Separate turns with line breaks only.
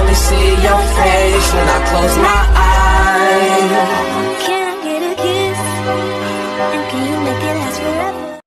only see your face when I close my